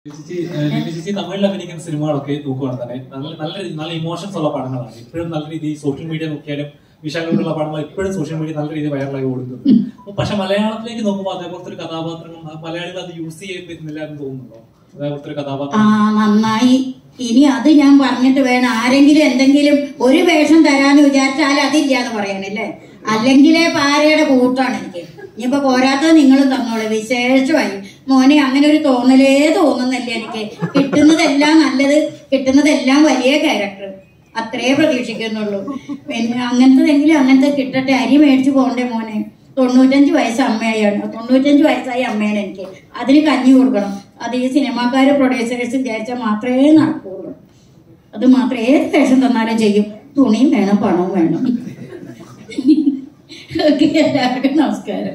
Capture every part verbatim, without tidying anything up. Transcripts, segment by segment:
തമിഴിൽ അഭിനയിക്കുന്ന സിനിമകളൊക്കെ നോക്കുകയാണ് തന്നെ നല്ല നല്ല നല്ല ഇമോഷൻസ് ഉള്ള പടങ്ങളാണ്. ഇപ്പോഴും നല്ല രീതിയിൽ സോഷ്യൽ മീഡിയ നോക്കിയാലും വിശാഖമായിട്ടുള്ള പടങ്ങൾ ഇപ്പോഴും സോഷ്യൽ മീഡിയ നല്ല രീതിയിൽ വൈറലായി ഓടുന്നുണ്ട്. പക്ഷെ മലയാളത്തിലേക്ക് നോക്കുമ്പോൾ അതേപോലത്തെ ഒരു കഥാപാത്രങ്ങൾ മലയാളികൾ അത് യൂസ് ചെയ്യാൻ പറ്റുന്നില്ല എന്ന് തോന്നുന്നുണ്ടോ? അതേപോലത്തെ ഒരു കഥാപാത്രം നന്നായി. ഇനി അത് ഞാൻ പറഞ്ഞിട്ട് വേണം ആരെങ്കിലും എന്തെങ്കിലും ഒരു വേഷം തരാന്ന് വിചാരിച്ചാൽ അതില്ല എന്ന് പറയാനല്ലേ. അല്ലെങ്കിലേ പാരയുടെ കൂട്ടാണ് എനിക്ക്. ഇനിയിപ്പോ പോരാത്തത് നിങ്ങളും തന്നോളെ വിശേഷമായി മോനെ. അങ്ങനെ ഒരു തോന്നലേ തോന്നുന്നില്ല എനിക്ക്. കിട്ടുന്നതെല്ലാം നല്ലത്, കിട്ടുന്നതെല്ലാം വലിയ ക്യാരക്ടർ, അത്രേ പ്രതീക്ഷിക്കുന്നുള്ളൂ. പിന്നെ അങ്ങനത്തെതെങ്കിലും അങ്ങനത്തെ കിട്ടട്ടെ. അരി മേടിച്ചു പോകണ്ടേ മോനെ. തൊണ്ണൂറ്റഞ്ച് വയസ്സ് അമ്മയാണ്, തൊണ്ണൂറ്റഞ്ച് വയസ്സായി അമ്മയാണ് എനിക്ക്. അതിന് കഞ്ഞി കൊടുക്കണം. അത് ഈ സിനിമാക്കാര് പ്രൊഡ്യൂസേഴ്സ് വിചാരിച്ചാൽ മാത്രമേ നടക്കുള്ളൂ. അത് മാത്രം ഏത് വേഷം തന്നാലും ചെയ്യും. തുണിയും വേണം, പണവും വേണം. ഓക്കെ, എല്ലാവർക്കും നമസ്കാരം.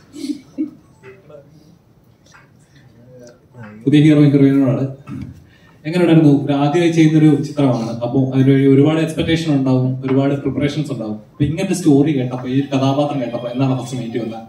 പുതിയ ഹീറോ ഹീറോയിനോടാണ്. എങ്ങനെയുണ്ടായിരുന്നു? ആദ്യമായി ചെയ്യുന്നൊരു ചിത്രമാണ്. അപ്പോൾ അതിന് ഒരുപാട് എക്സ്പെക്ടേഷൻ ഉണ്ടാവും, ഒരുപാട് പ്രിപ്പറേഷൻസ് ഉണ്ടാവും. അപ്പൊ ഇങ്ങനത്തെ സ്റ്റോറി കേട്ടപ്പോ, ഈ കഥാപാത്രം കേട്ടപ്പോ എന്താണ് ഫസ്റ്റ് മൈൻഡ് വന്നത്?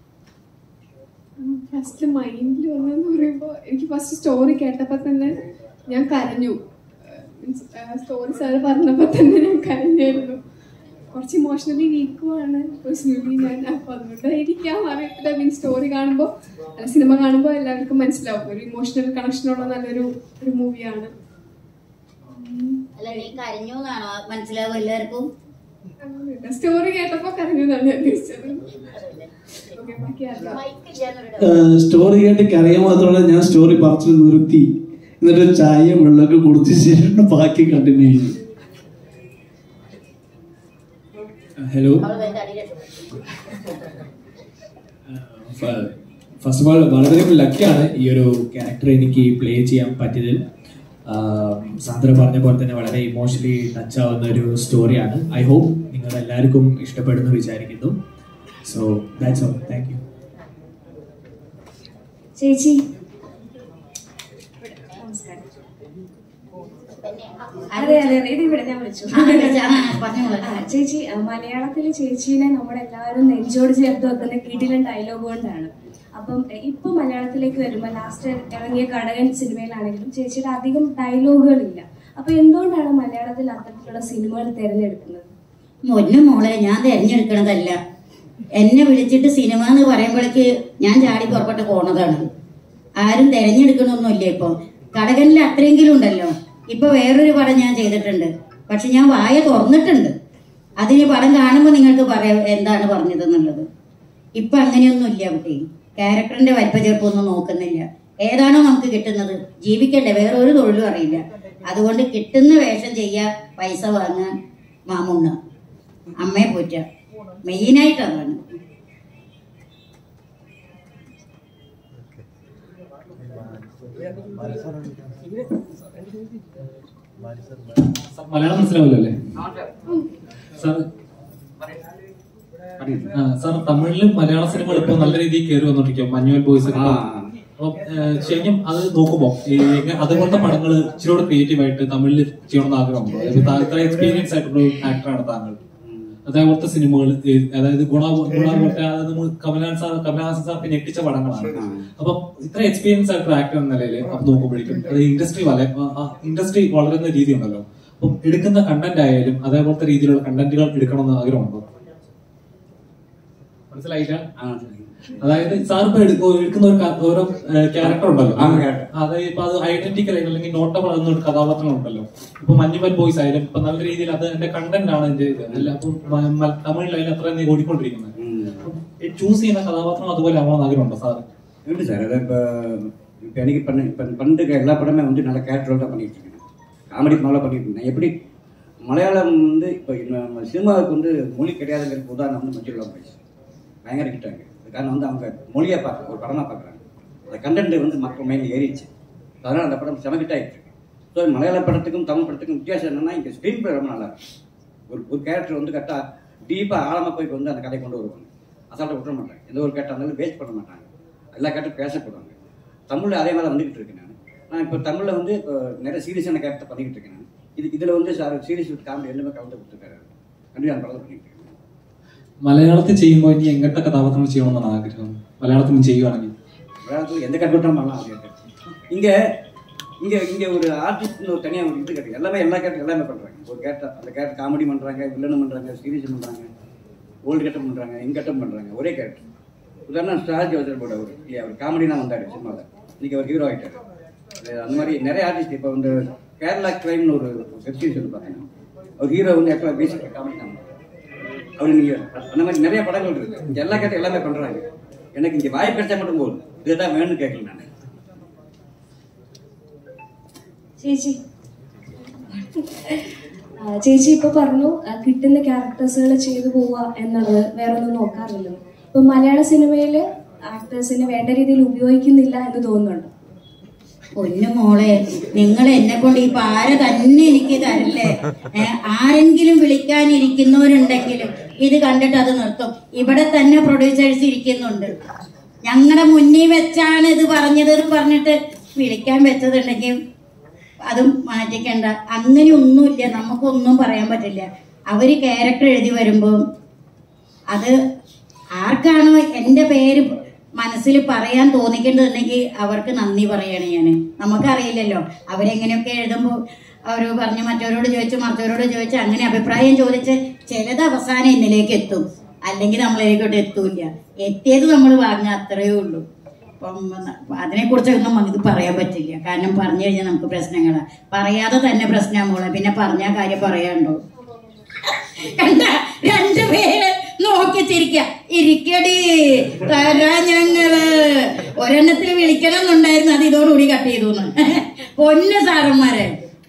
ഫസ്റ്റ് മൈൻഡിൽ വന്നതെന്ന് പറയുമ്പോൾ എനിക്ക് ഫസ്റ്റ് സ്റ്റോറി കേട്ടപ്പോൾ തന്നെ ഞാൻ കരഞ്ഞു. സ്റ്റോറി സാറ് പറഞ്ഞപ്പോൾ തന്നെ ഞാൻ കരഞ്ഞായിരുന്നു. കുറച്ച് ഇമോഷണലി വീക്കുമാണ് പേഴ്സണലി ഞാൻ. അപ്പോൾ അതുകൊണ്ടായിരിക്കാം അറിയത്തില്ല. മീൻ സ്റ്റോറി കാണുമ്പോൾ, സിനിമ കാണുമ്പോൾ എല്ലാവർക്കും മനസ്സിലാവും ഒരു ഇമോഷണൽ കണക്ഷനുള്ള നല്ലൊരു ഒരു മൂവിയാണ്. മനസ്സിലാവും എല്ലാവർക്കും. സ്റ്റോറി കേട്ടപ്പോൾ കരഞ്ഞു എന്നാണ് ഞാൻ ഉദ്ദേശിച്ചത്. സ്റ്റോറി കേട്ട് കരയാൻ മാത്രമല്ല, ഞാൻ സ്റ്റോറി പറച്ചിൽ നിർത്തി. എന്നിട്ട് ചായയും വെള്ളമൊക്കെ കുടിച്ച് ശേഷം ബാക്കി കണ്ടിന്യൂ ചെയ്തു. ഹലോ, ഫസ്റ്റ് ഓഫ് ഓൾ വളരെ ലക്കിയാണ് ഈ ഒരു ക്യാരക്ടർ എനിക്ക് പ്ലേ ചെയ്യാൻ പറ്റിയതിൽ. സാന്ദ്ര പറഞ്ഞ പോലെ തന്നെ വളരെ ഇമോഷണലി ടച്ച് ആവുന്ന ഒരു സ്റ്റോറിയാണ്. ഐ ഹോപ്പ് നിങ്ങൾ എല്ലാവർക്കും ഇഷ്ടപ്പെടുന്നു വിചാരിക്കുന്നു. So that's all. Thank you. ചേച്ചി അതെ അതെ അതെ ഇത് ഇവിടെ ഞാൻ വിളിച്ചു. ചേച്ചി, മലയാളത്തിലെ ചേച്ചീനെ നമ്മളെല്ലാവരും നെഞ്ചോട് ചേർത്ത് വെക്കുന്ന കിടിലൻ ഡയലോഗ് കൊണ്ടാണ്. അപ്പം ഇപ്പൊ മലയാളത്തിലേക്ക് വരുമ്പോൾ ലാസ്റ്റ് ഇറങ്ങിയ കടകൻ സിനിമയിലാണെങ്കിലും ചേച്ചിയുടെ അധികം ഡയലോഗുകളില്ല. അപ്പൊ എന്തുകൊണ്ടാണ് മലയാളത്തിൽ അത്തരത്തിലുള്ള സിനിമകൾ തിരഞ്ഞെടുക്കുന്നത്? മൊന്നു മോളെ, ഞാൻ തിരഞ്ഞെടുക്കണതല്ല. എന്നെ വിളിച്ചിട്ട് സിനിമ എന്ന് പറയുമ്പോഴേക്ക് ഞാൻ ചാടി പുറപ്പെട്ട് പോണതാണ്. ആരും തിരഞ്ഞെടുക്കണമൊന്നുമില്ല. ഇപ്പൊ കടകനിൽ അത്രയെങ്കിലും ഉണ്ടല്ലോ. ഇപ്പൊ വേറൊരു പടം ഞാൻ ചെയ്തിട്ടുണ്ട്, പക്ഷെ ഞാൻ വായ തുറന്നിട്ടുണ്ട്. അതിന് പടം കാണുമ്പോൾ നിങ്ങൾക്ക് പറയാം എന്താണ് പറഞ്ഞതെന്നുള്ളത്. ഇപ്പൊ അങ്ങനെയൊന്നുമില്ല കുട്ടി. ക്യാരക്ടറിന്റെ വലിപ്പചെറുപ്പൊന്നും നോക്കുന്നില്ല. ഏതാണോ നമുക്ക് കിട്ടുന്നത് ജീവിക്കണ്ടേ, വേറെ ഒരു തൊഴിലും അറിയില്ല. അതുകൊണ്ട് കിട്ടുന്ന വേഷം ചെയ്യുക, പൈസ വാങ്ങാൻ, മാമുണ്ണ, അമ്മയെ പോറ്റ, മെയിനായിട്ട് അതാണ്. മലയാളം മനസ്സിലാവില്ലോ അല്ലേ സാർ? സാർ, തമിഴിലും മലയാള സിനിമകൾ ഇപ്പൊ നല്ല രീതിയിൽ കയറി വന്നോണ്ടിരിക്കും. മഞ്ഞുവൽ ബോയ്സ് ഒക്കെ. അപ്പൊ ശരിക്കും അത് നോക്കുമ്പോ അതുപോലത്തെ പടങ്ങൾ ഇച്ചിരി ക്രിയേറ്റീവ് ആയിട്ട് തമിഴിൽ ചെയ്യണമെന്ന് ആഗ്രഹമുണ്ടോ? ഇത്ര എക്സ്പീരിയൻസ് ആയിട്ടുള്ള ആക്ടറാണ് താങ്കൾ. അതേപോലത്തെ സിനിമകൾ, അതായത് ഗുണ ഗുണ പോലത്തെ കമലഹാസൻ സാർ കമലഹാസൻ സാർക്ക് ഞെട്ടിച്ച പടങ്ങളാണ്. അപ്പൊ ഇത്ര എക്സ്പീരിയൻസ് ആയിട്ടുള്ള ആക്ടർ എന്ന നിലയിൽ അപ്പൊ നോക്കുമ്പോഴേക്കും അത് ഇൻഡസ്ട്രി വള ഇൻഡസ്ട്രി വളരുന്ന രീതിയുണ്ടല്ലോ. അപ്പം എടുക്കുന്ന കണ്ടന്റ് ആയാലും അതേപോലത്തെ രീതിയിലുള്ള കണ്ടന്റുകൾ എടുക്കണമെന്ന് ആഗ്രഹമുണ്ടോ? മനസ്സിലായില്ല? അതായത് സാർ ഇപ്പൊ എടുക്കുന്ന ഒരു ഓരോ ക്യാരക്ടർ ഉണ്ടല്ലോ, അതായത് ഇപ്പൊ അത് ഐഡന്റിക്കൽ ആയിട്ട് അല്ലെങ്കിൽ നോട്ടബിൾ ആകുന്ന ഒരു കഥാപാത്രങ്ങൾ ഉണ്ടല്ലോ. ഇപ്പൊ മഞ്ഞുമൽ ബോയ്സ് ആയാലും ഇപ്പൊ നല്ല രീതിയിൽ അത് എന്റെ കണ്ടന്റ് ആണ് എന്റെ ഇത് അല്ല. അപ്പൊ തമിഴിലായാലും അത്ര ഓടിക്കൊണ്ടിരിക്കുന്നത്. ചൂസ് ചെയ്യുന്ന കഥാപാത്രം അതുപോലെ ആവണമെന്ന് ആഗ്രഹമുണ്ടോ സാറ്? ഉണ്ട് സാർ. അതിപ്പോ இப்போ எனக்கு பண்ண இப்போ பண்ணிட்டு எல்லா படமே வந்து நல்ல கேரக்டரோட தான் பண்ணிட்டு இருக்கேன். காமெடி நல்லா பண்ணிட்டு இருக்கேன். எப்படி மலையாளம் வந்து இப்போ நம்ம சினிமாவுக்கு வந்து மொழி கிடையாதுங்கிறதுக்கு உதாரணம் வந்து மஞ்சள் போயிடுச்சு. பயங்கர கிட்டாங்க. காரணம் வந்து அவங்க மொழியை பார்க்க ஒரு படமாக பார்க்குறாங்க. அந்த கண்டென்ட் வந்து மக்கள் மைண்டில் ஏறிடுச்சு. அதனால் அந்த படம் செமகிட் ஆகிட்டு இருக்கு. ஸோ மலையாள படத்துக்கும் தமிழ் படத்துக்கும் வித்தியாசம் என்னென்னா, இங்கே ஸ்க்ரீன் பிளே ரொம்ப நல்லா இருக்கும். ஒரு ஒரு கேரக்டர் வந்து கரெக்டாக டீப்பாக ஆழமாக போய் வந்து அந்த கதையை கொண்டு வருவாங்க. அசால்ட்டாக விட்டுற மாட்டாங்க. எந்த ஒரு கேரக்டர் இருந்தாலும் வேஸ்ட் பண்ண மாட்டாங்க. எல்லா கேரக்டரும் பேசப்படுவாங்க. தமிழில் அதே மாதிரி வந்துக்கிட்டு இருக்கேன் நான். நான் இப்போ தமிழில் வந்து இப்போ நிறைய சீரியஸான கேரக்டர் பண்ணிக்கிட்டு இருக்கேன் நான். இது இதில் வந்து சார் சீரியஸ் வித் காமெடி எல்லாமே கலந்து கொடுத்துருக்காரு. கண்டிப்பாக அந்த படத்தை பண்ணிக்கிட்டு இருக்கேன். മലയാളത്തിൽ ചെയ്യുമ്പോൾ ഇനി എങ്ങനത്തെ കഥാപാത്രങ്ങൾ ചെയ്യണമെന്നാണ് ആഗ്രഹം? മലയാളത്തിൽ ചെയ്യുവാണെങ്കിൽ മലയാളത്തിൽ എന്ത് കണ്ടുകൊണ്ടാണ് இங்கே இங்கே இங்கே ஒரு ஆர்டிஸ்ட்னு ஒரு தனியாக ஒரு இது கிடையாது. எல்லாமே எல்லா கேரக்டர் எல்லாமே பண்ணுறாங்க. ஒரு கேரக்டர் அந்த கேரக்டர் காமெடி பண்ணுறாங்க, வில்லனும் பண்ணுறாங்க, சீரியஸ் பண்ணுறாங்க, ஓல்டு கட்டம் பண்ணுறாங்க, யங் கட்டம் பண்ணுறாங்க. ஒரே கேரக்டர். உதாரணம் ஸ்டார் ஜோசர் போட ஒரு இல்லையா அவர் காமெடிலாம் வந்தார் சினிமாவில். இன்றைக்கி அவர் ஹீரோ ஆகிட்டார். அந்த மாதிரி நிறைய ஆர்டிஸ்ட் இப்போ வந்து கேரளா கிரைம்னு ஒரு வெப்சீரிஸ் வந்து பார்த்தீங்கன்னா அவர் ஹீரோ வந்து ஆக்சுவலாக பேசிக் காமெடி தான் அவர். நீங்கள் அந்த மாதிரி நிறைய படங்கள் இருக்குது. இங்கே எல்லா கேரக்டர் எல்லாமே பண்ணுறாங்க. எனக்கு இங்கே வாய்ப்பு கிடைச்சா மட்டும் போதும். இதுதான் வேணும்னு கேட்கல நான். ചേച്ചി ചേച്ചി ഇപ്പൊ പറഞ്ഞു കിട്ടുന്ന ക്യാരക്ടേഴ്സുകൾ ചെയ്തു പോവുക എന്നുള്ളത് വേറെ ഒന്നും നോക്കാറില്ല. ഇപ്പൊ മലയാള സിനിമയില് ആക്ടേഴ്സിനെ വേണ്ട രീതിയിൽ ഉപയോഗിക്കുന്നില്ല എന്ന് തോന്നുന്നുണ്ട്. പൊന്നു മോളെ, നിങ്ങൾ എന്നെ കൊണ്ട് ഈ പാര തന്നെ എനിക്ക് തരല്ലേ. ആരെങ്കിലും വിളിക്കാനിരിക്കുന്നവരുണ്ടെങ്കിലും ഇത് കണ്ടിട്ട് അത് നിർത്തും. ഇവിടെ തന്നെ പ്രൊഡ്യൂസേഴ്സ് ഇരിക്കുന്നുണ്ട്. ഞങ്ങളുടെ മുന്നിൽ വെച്ചാണ് ഇത് പറഞ്ഞത് പറഞ്ഞിട്ട് വിളിക്കാൻ വെച്ചതുണ്ടെങ്കിൽ അതും മാറ്റിക്കണ്ട. അങ്ങനെ ഒന്നുമില്ല, നമുക്കൊന്നും പറയാൻ പറ്റില്ല. അവര് ക്യാരക്ടർ എഴുതി വരുമ്പോൾ അത് ആർക്കാണോ എൻ്റെ പേര് മനസ്സിൽ പറയാൻ തോന്നിക്കേണ്ടതുണ്ടെങ്കിൽ അവർക്ക് നന്ദി പറയാണ് ഞാൻ. നമുക്കറിയില്ലല്ലോ അവരെങ്ങനെയൊക്കെ എഴുതുമ്പോൾ അവർ പറഞ്ഞ് മറ്റവരോട് ചോദിച്ചു മറ്റവരോട് ചോദിച്ചു അങ്ങനെ അഭിപ്രായം ചോദിച്ച് ചിലത് അവസാനം എന്നിലേക്ക് എത്തും, അല്ലെങ്കിൽ നമ്മളിലേക്കോട്ട് എത്തൂല്ല. എത്തിയത് നമ്മൾ വാങ്ങുക, അത്രയേ ഉള്ളൂ. അപ്പം അതിനെക്കുറിച്ചൊന്നും നമുക്ക് പറയാൻ പറ്റില്ല. കാരണം പറഞ്ഞു കഴിഞ്ഞാൽ നമുക്ക് പ്രശ്നങ്ങളാണ്. പറയാതെ തന്നെ പ്രശ്നമാകുമ്പോൾ പിന്നെ പറഞ്ഞാൽ കാര്യം പറയാനുണ്ടോ? കണ്ട രണ്ടുപേര് നോക്കി ചിരിക്ക ഇരിക്കടി തരാ ഞങ്ങള്. ഒരെണ്ണത്തിൽ വിളിക്കണം എന്നുണ്ടായിരുന്നു, അത് ഇതോടുകൂടി കട്ട് ചെയ്തു. പൊന്നു സാറന്മാരെ.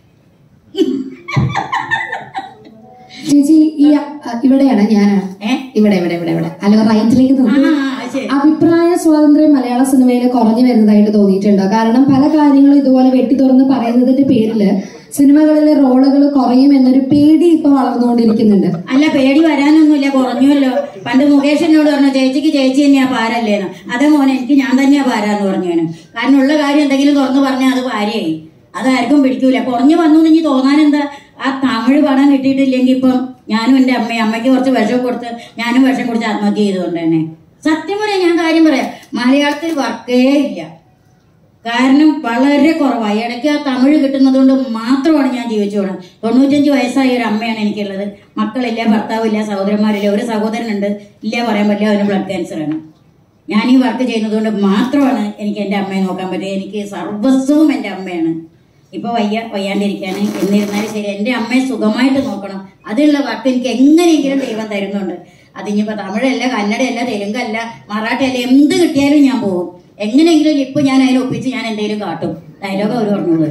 ചേച്ചി ഈ ഇവിടെയാണ് ഞാൻ ഇവിടെ ഇവിടെ ഇവിടെ ഇവിടെ അല്ലെങ്കിൽ റൈറ്റിലേക്ക് നോക്കി. അഭിപ്രായ സ്വാതന്ത്ര്യം മലയാള സിനിമയിൽ കുറഞ്ഞു വരുന്നതായിട്ട് തോന്നിയിട്ടുണ്ടോ? കാരണം പല കാര്യങ്ങളും ഇതുപോലെ വെട്ടി തുറന്ന് പറയുന്നതിന്റെ പേരില് സിനിമകളിലെ റോളുകൾ കുറയും എന്നൊരു പേടി ഇപ്പൊ വളർന്നുകൊണ്ടിരിക്കുന്നുണ്ട്. അല്ല, പേടി വരാനൊന്നുമില്ല, കുറഞ്ഞുവല്ലോ. പണ്ട് മുകേഷ് എന്നോട് പറഞ്ഞു ചേച്ചിക്ക് ചേച്ചി തന്നെയാ പാരല്ലേന്ന്. അതേ മോനെ എനിക്ക് ഞാൻ തന്നെയാ പാരാന്ന് പറഞ്ഞു. കാരണം ഉള്ള കാര്യം എന്തെങ്കിലും തുറന്ന് പറഞ്ഞാൽ അത് പാരയായി, അതാർക്കും പിടിക്കൂല. കുറഞ്ഞു വന്നു എന്ന് തോന്നാനെന്താ? ആ തമിഴ് പടം കിട്ടിയിട്ടില്ലെങ്കിൽ ഇപ്പം ഞാനും എൻ്റെ അമ്മയും അമ്മയ്ക്ക് കുറച്ച് വിഷം കൊടുത്ത് ഞാനും വിഷം കൊടുത്ത് ആത്മഹത്യ ചെയ്തുകൊണ്ട് തന്നെ. സത്യം പറയാം, ഞാൻ കാര്യം പറയാം, മലയാളത്തിൽ വർക്കേ ഇല്ല. കാരണം വളരെ കുറവായി. ഇടയ്ക്ക് ആ തമിഴ് കിട്ടുന്നത് കൊണ്ട് മാത്രമാണ് ഞാൻ ജീവിച്ചു പോകണം. തൊണ്ണൂറ്റഞ്ച് വയസ്സായ ഒരു അമ്മയാണ് എനിക്കുള്ളത്. മക്കളില്ല, ഭർത്താവില്ല, സഹോദരന്മാരില്ല. ഒരു സഹോദരനുണ്ട്, ഇല്ല പറയാൻ പറ്റില്ല, അവന് ബ്ലഡ് ക്യാൻസറാണ്. ഞാൻ ഈ വർക്ക് ചെയ്യുന്നത് കൊണ്ട് മാത്രമാണ് എനിക്ക് എൻ്റെ അമ്മയെ നോക്കാൻ പറ്റുക. എനിക്ക് സർവസ്വവും എൻ്റെ അമ്മയാണ്. ഇപ്പൊ വയ്യ വയ്യാണ്ടിരിക്കാണ്. എന്നിരുന്നാലും ശരി എൻ്റെ അമ്മയെ സുഖമായിട്ട് നോക്കണം. അതിനുള്ള വർക്ക് എനിക്ക് എങ്ങനെയെങ്കിലും ദൈവം തരുന്നുണ്ട്. അതിനിപ്പോ തമിഴല്ല, കന്നഡയല്ല, തെലുങ്കല്ല, മറാഠിയല്ല, എന്ത് കിട്ടിയാലും ഞാൻ പോകും. എങ്ങനെയെങ്കിലും ഇപ്പൊ ഞാൻ അതിൽ ഒപ്പിച്ച് ഞാൻ എന്തെങ്കിലും കാട്ടും. ഡയലോഗ് അവർ പറഞ്ഞോളൂ.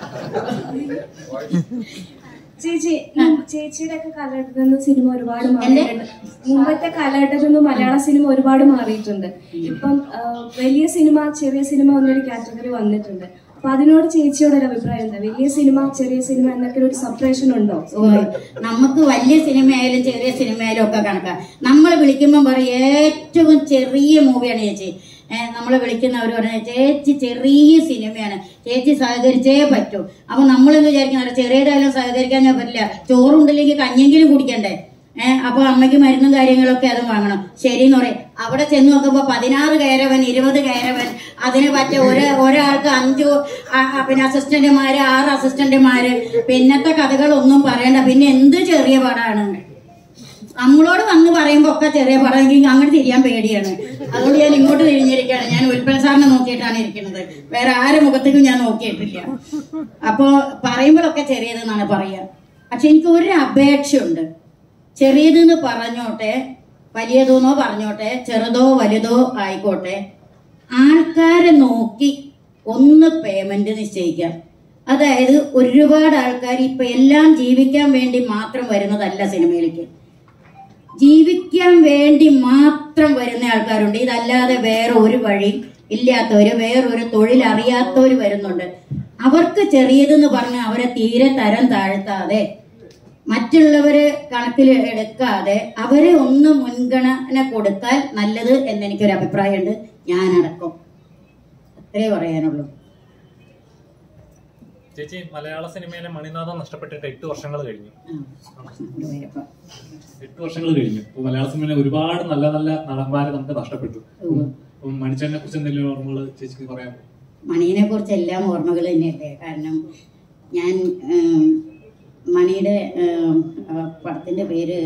ചേച്ചി ചേച്ചിയുടെ ഒക്കെ കാലഘട്ടത്തിൽ നിന്ന് സിനിമ ഒരുപാട് മാറിയിട്ടുണ്ട്. മുമ്പത്തെ കാലഘട്ടത്തിൽ നിന്ന് മലയാള സിനിമ ഒരുപാട് മാറിയിട്ടുണ്ട്. ഇപ്പം വലിയ സിനിമ ചെറിയ സിനിമ എന്നൊരു കാറ്റഗറി വന്നിട്ടുണ്ട്. അപ്പൊ അതിനോട് ചേച്ചിയോട് ഒരു അഭിപ്രായം എന്താ? വലിയ സിനിമ ചെറിയ സിനിമ എന്നൊക്കെ ഒരു സെപ്പറേഷൻ ഉണ്ടോ? നമുക്ക് വലിയ സിനിമയായാലും ചെറിയ സിനിമയായാലും ഒക്കെ കണക്കാം. നമ്മൾ വിളിക്കുമ്പോൾ പറയും ഏറ്റവും ചെറിയ മൂവിയാണ് ചേച്ചി. നമ്മളെ വിളിക്കുന്നവർ പറഞ്ഞ ചേച്ചി ചെറിയ സിനിമയാണ്, ചേച്ചി സഹകരിച്ചേ പറ്റൂ. അപ്പൊ നമ്മളെന്ന് വിചാരിക്കുന്ന ചെറിയതായാലും സഹകരിക്കാൻ ഞാൻ പറ്റില്ല. ചോറുണ്ടില്ലെങ്കിൽ കഞ്ഞെങ്കിലും കുടിക്കണ്ടേ. ഏഹ് അപ്പൊ അമ്മയ്ക്ക് മരുന്നും കാര്യങ്ങളൊക്കെ അതും വാങ്ങണം. ശരിയെന്ന് പറയും. അവിടെ ചെന്ന് നോക്കുമ്പോ പതിനാറ് കയറവൻ, ഇരുപത് കയറവൻ, അതിന് പറ്റ ഒരു ഒരാൾക്ക് അഞ്ചു പിന്നെ അസിസ്റ്റന്റുമാര്, ആറ് അസിസ്റ്റന്റുമാര്, പിന്നത്തെ കഥകളൊന്നും പറയണ്ട. പിന്നെ എന്ത് ചെറിയ പടമാണ്. നമ്മളോട് വന്ന് പറയുമ്പോ ഒക്കെ ചെറിയ പടം, എനിക്ക് അങ്ങോട്ട് തിരിയാൻ പേടിയാണ്. അതുകൊണ്ട് ഞാൻ ഇങ്ങോട്ട് തിരിഞ്ഞിരിക്കുകയാണ്. ഞാൻ ഉൽപ്പന്ന സാറിനെ നോക്കിയിട്ടാണ് ഇരിക്കുന്നത്, വേറെ ആരുടെ മുഖത്തേക്കും ഞാൻ നോക്കിയിട്ടില്ല. അപ്പോ പറയുമ്പോഴൊക്കെ ചെറിയതെന്നാണ് പറയുക. പക്ഷെ എനിക്ക് ഒരു അപേക്ഷയുണ്ട്. ചെറിയതെന്ന് പറഞ്ഞോട്ടെ, വലിയതെന്നോ പറഞ്ഞോട്ടെ, ചെറുതോ വലുതോ ആയിക്കോട്ടെ, ആൾക്കാരെ നോക്കി ഒന്ന് പേയ്മെന്റ് നിശ്ചയിക്കാം. അതായത് ഒരുപാട് ആൾക്കാർ ഇപ്പൊ എല്ലാം ജീവിക്കാൻ വേണ്ടി മാത്രം വരുന്നതല്ല സിനിമയിലേക്ക്. ജീവിക്കാൻ വേണ്ടി മാത്രം വരുന്ന ആൾക്കാരുണ്ട്. ഇതല്ലാതെ വേറെ ഒരു വഴി ഇല്ലാത്തവര്, വേറൊരു തൊഴിൽ അറിയാത്തവര് വരുന്നുണ്ട്. അവർക്ക് ചെറിയതെന്ന് പറഞ്ഞ് അവരെ തീരെ തരം താഴ്ത്താതെ, മറ്റുള്ളവര് കണക്കിൽ എടുക്കാതെ അവരെ ഒന്ന് മുൻഗണന കൊടുത്താൽ നല്ലത് എന്നെനിക്കൊരു അഭിപ്രായമുണ്ട്. ഞാനടക്കം അത്രേ പറയാനുള്ളൂ. ചേച്ചി, മലയാള സിനിമയിലെ മണിനാഥം നഷ്ടപ്പെട്ടിട്ട് എട്ട് വർഷങ്ങൾ കഴിഞ്ഞു. എട്ട് വർഷങ്ങൾ കഴിഞ്ഞു. ഇപ്പൊ മലയാള സിനിമയിലെ ഒരുപാട് നല്ല നല്ല നടന്മാരെ നമുക്ക് നഷ്ടപ്പെട്ടു. മണിച്ചേട്ടനെ കുറിച്ച് എന്തെങ്കിലും ഓർമ്മകൾ ചേച്ചിക്ക് പറയാമോ? മണീനെ കുറിച്ച് എല്ലാം ഓർമ്മകൾ തന്നെയല്ലേ. കാരണം ഞാൻ മണിയുടെ പടത്തിൻ്റെ പേര്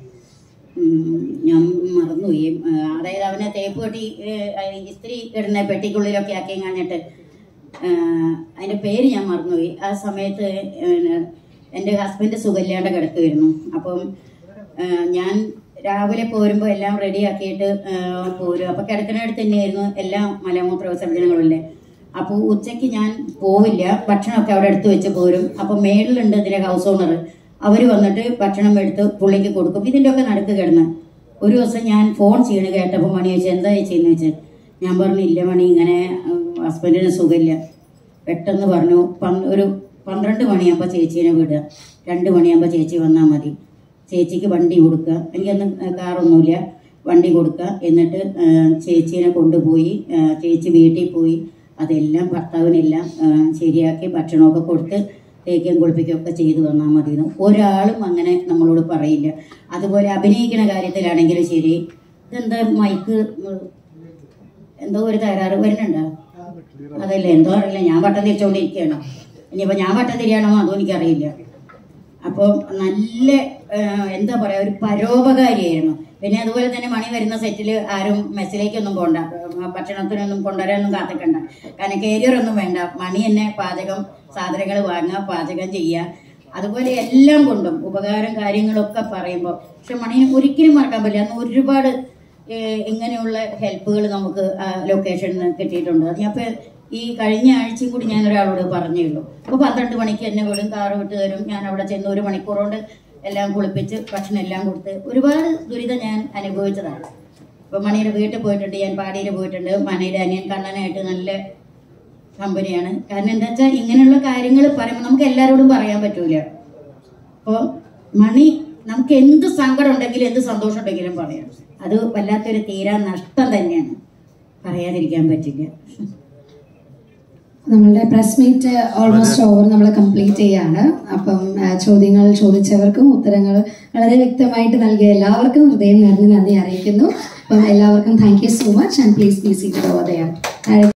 ഞാൻ മറന്നുപോയി. അതായത് അവനെ തേപ്പ് പെട്ടി ഇസ്ത്രി ഇടുന്ന പെട്ടിക്കുള്ളിലൊക്കെ ആക്കി കഴിഞ്ഞിട്ട് അതിൻ്റെ പേര് ഞാൻ മറന്നുപോയി. ആ സമയത്ത് എൻ്റെ ഹസ്ബൻഡ് സുഖമില്ലാണ്ട് കിടക്കുമായിരുന്നു. അപ്പം ഞാൻ രാവിലെ പോരുമ്പോൾ എല്ലാം റെഡിയാക്കിയിട്ട് പോരും. അപ്പോൾ കിടക്കുന്നിടത്ത് തന്നെയായിരുന്നു എല്ലാ മലമൂത്ര വിസർജനങ്ങളില്ലേ. അപ്പോൾ ഉച്ചയ്ക്ക് ഞാൻ പോവില്ല, ഭക്ഷണമൊക്കെ അവിടെ എടുത്ത് വെച്ച് പോരും. അപ്പോൾ മേളിലുണ്ട് ഇതിൻ്റെ ഹൗസ് ഓണർ, അവർ വന്നിട്ട് ഭക്ഷണം എടുത്ത് പുള്ളിക്ക് കൊടുക്കും. ഇതിൻ്റെ ഒക്കെ നടുക്ക് കിടന്ന് ഒരു ദിവസം ഞാൻ ഫോൺ ചെയ്യണ കേട്ടപ്പോൾ മണി ചോദിച്ചാൽ എന്താ ചെയ്യുന്നത് വെച്ചാൽ ഞാൻ പറഞ്ഞു ഇല്ല മണി, ഇങ്ങനെ ഹസ്ബൻഡിന് സുഖമില്ല. പെട്ടെന്ന് പറഞ്ഞു ഒരു പന്ത്രണ്ട് മണിയാകുമ്പോൾ ചേച്ചീനെ വിടുക, രണ്ട് മണിയാകുമ്പോൾ ചേച്ചി വന്നാൽ മതി, ചേച്ചിക്ക് വണ്ടി കൊടുക്കുക, എനിക്കൊന്നും കാറൊന്നുമില്ല, വണ്ടി കൊടുക്കുക. എന്നിട്ട് ചേച്ചീനെ കൊണ്ടുപോയി ചേച്ചി വീട്ടിൽ പോയി അതെല്ലാം ഭർത്താവിനെല്ലാം ശരിയാക്കി ഭക്ഷണമൊക്കെ കൊടുത്ത് തേക്കും കുളിപ്പിക്കുകയൊക്കെ ചെയ്തു വന്നാൽ മതി എന്ന് ഒരാളും അങ്ങനെ നമ്മളോട് പറയില്ല. അതുപോലെ അഭിനയിക്കുന്ന കാര്യത്തിലാണെങ്കിലും ശരി, ഇതെന്താ മൈക്ക് എന്തോ ഒരു തകരാറ് വരുന്നുണ്ടോ? അതല്ലേ എന്തോ അറിയില്ല, ഞാൻ വട്ടം തിരിച്ചുകൊണ്ടിരിക്കുകയാണോ, ഇനിയിപ്പോൾ ഞാൻ വട്ടം തിരിയാണോ അതോ എനിക്കറിയില്ല. അപ്പോൾ നല്ല എന്താ പറയുക, ഒരു പരോപകാരിയായിരുന്നു. പിന്നെ അതുപോലെ തന്നെ മണി വരുന്ന സെറ്റിൽ ആരും മെസ്സിലേക്കൊന്നും പോകണ്ട, ഭക്ഷണത്തിനൊന്നും കൊണ്ടുവരാനൊന്നും കാത്തിക്കണ്ട, കാരണം കാരിയറൊന്നും വേണ്ട. മണി തന്നെ പാചകം സാധനങ്ങൾ വാങ്ങുക, പാചകം ചെയ്യുക, അതുപോലെ എല്ലാം കൊണ്ടും ഉപകാരം കാര്യങ്ങളൊക്കെ പറയുമ്പോൾ പക്ഷെ മണിയെ ഒരിക്കലും മറക്കാൻ പറ്റില്ല. അന്ന് ഒരുപാട് ഇങ്ങനെയുള്ള ഹെൽപ്പുകൾ നമുക്ക് ലൊക്കേഷനിൽ നിന്ന് കിട്ടിയിട്ടുണ്ട്. അത് ഞാൻ ഇപ്പോൾ ഈ കഴിഞ്ഞ ആഴ്ചയും കൂടി ഞാൻ ഒരാളോട് പറഞ്ഞേ ഉള്ളൂ. അപ്പോൾ പന്ത്രണ്ട് മണിക്ക് എന്നെ വിടും, കാറ് വിട്ട് തരും, ഞാൻ അവിടെ ചെന്ന് ഒരു മണിക്കൂർ കൊണ്ട് എല്ലാം കുളിപ്പിച്ച് ഭക്ഷണം എല്ലാം കൊടുത്ത് ഒരുപാട് ദുരിതം ഞാൻ അനുഭവിച്ചതാണ്. ഇപ്പോൾ മണിയുടെ വീട്ടിൽ പോയിട്ടുണ്ട്, ഞാൻ പാടിയിൽ പോയിട്ടുണ്ട്. മണിയുടെ അനിയൻ കണ്ണനായിട്ട് നല്ല കമ്പനിയാണ്. കാരണം എന്താ വെച്ചാൽ ഇങ്ങനെയുള്ള കാര്യങ്ങൾ പറയുമ്പോൾ നമുക്ക് എല്ലാവരോടും പറയാൻ പറ്റൂല. അപ്പോൾ മണി നമുക്ക് എന്ത് സങ്കടം ഉണ്ടെങ്കിലും എന്ത് സന്തോഷം ഉണ്ടെങ്കിലും പറയാം. അത് വല്ലാത്തൊരു തീരാ നഷ്ടം തന്നെയാണ്, പറയാതിരിക്കാൻ പറ്റില്ല. നമ്മളുടെ പ്രസ് മീറ്റ് ഓൾമോസ്റ്റ് ഓവർ, നമ്മൾ കംപ്ലീറ്റ് ചെയ്യാണ്. അപ്പം ചോദ്യങ്ങൾ ചോദിച്ചവർക്കും ഉത്തരങ്ങൾ വളരെ വ്യക്തമായിട്ട് നൽകിയ എല്ലാവർക്കും ഹൃദയം നിറഞ്ഞ് നന്ദി അറിയിക്കുന്നു. അപ്പം എല്ലാവർക്കും thank you so much and please be seated over there.